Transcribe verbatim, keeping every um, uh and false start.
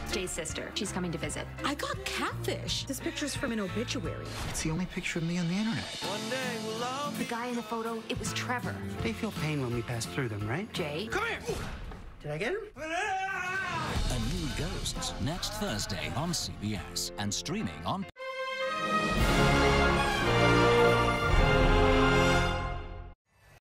Jay's sister. She's coming to visit. I got catfish. This picture's from an obituary. It's the only picture of me on the internet. One day we'll all The guy in the photo, it was Trevor. They feel pain when we pass through them, right? Jay? Come here! Did I get him? A New Ghosts next Thursday on C B S and streaming on